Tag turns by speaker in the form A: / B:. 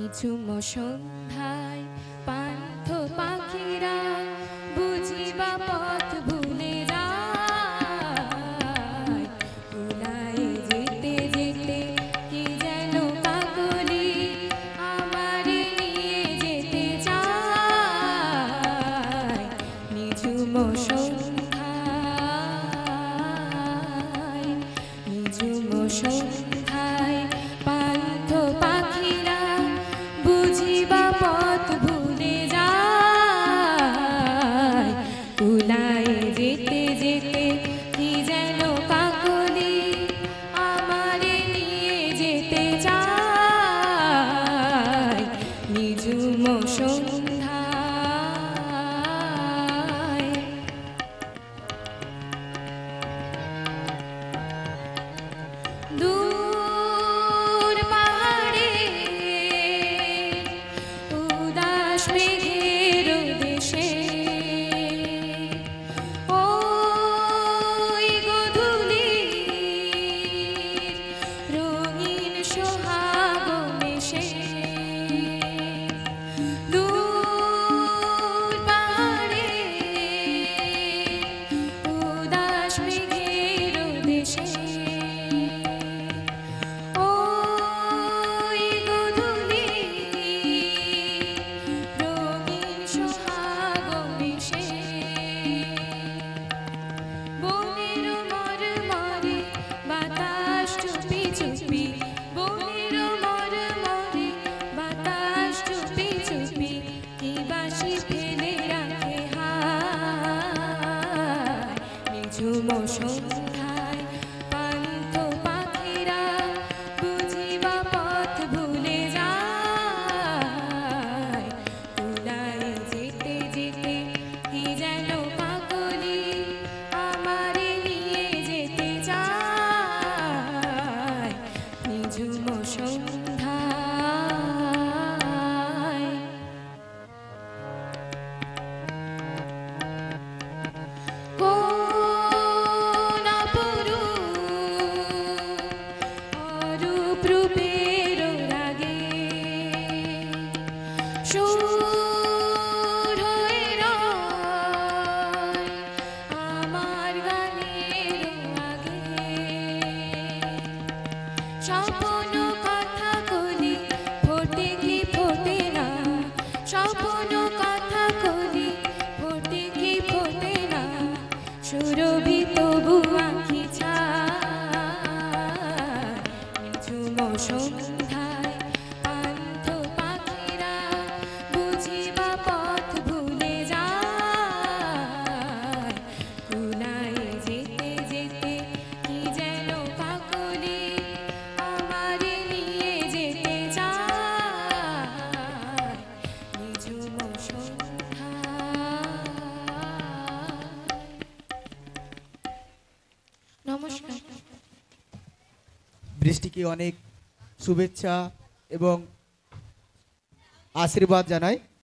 A: নিঝুম সন্ধ্যায় পান্থ পাখিরা বুঝিবা পথ ভুলে যায়। কুলায় যেতে যেতে কি যেন কাকলি আমারে নিয়ে যেতে চায়। নিঝুম সন্ধ্যায়, নিঝুম সন্ধ্যায় পান্থ পাখিরা বুঝিবা পথ ভুলে যায়। কুলায় যেতে যেতে কি যেন কাকলি আমারে নিয়ে যেতে চায়। নিঝুম সন্ধ্যায়, দূর পাহাড়ে উদাস মেঘের দেশে ওই গধূলির রঙিন সোহাগ মেশে। দূর পাহাড়ে উদাস মেঘের দেশে ওই গধূলির রঙিন সোহাগ মেশে। বনের মরমরে বাতাস চুপি চুপি, বনের মরমরে বাতাস চুপি চুপি কি বাঁশি ফেলে রাখে হায়। নিঝুম সন্ধ্যায় পান্থ পাখিরা বুঝিবা পথ ভুলে যায়। কুলায় যেতে যেতে কি যেন কাকলি আমারে নিয়ে যেতে চায়। নিঝুম সন্ধ্যায়, কোন অরূপ রূপের রাগে সুর হয়ে রয় আমার গানের আগে। স্বপ্ন কথা কলি ফোটে কি ফোটে না, স্বপ্ন কথা কলি ফোটে কি ফোটে না, সুরভি তবু আঁখি ছায়। নিঝুম সন্ধ্যায় পান্থ পাখিরা বুঝিবা পথ ভুলে যায়। কুলায় যেতে যেতে কি যেন কাকলি আমারে নিয়ে যেতে চায়। নিঝুম সন্ধ্যায়। নমস্কার।
B: বৃষ্টিকে অনেক শুভেচ্ছা এবং আশীর্বাদ জানাই।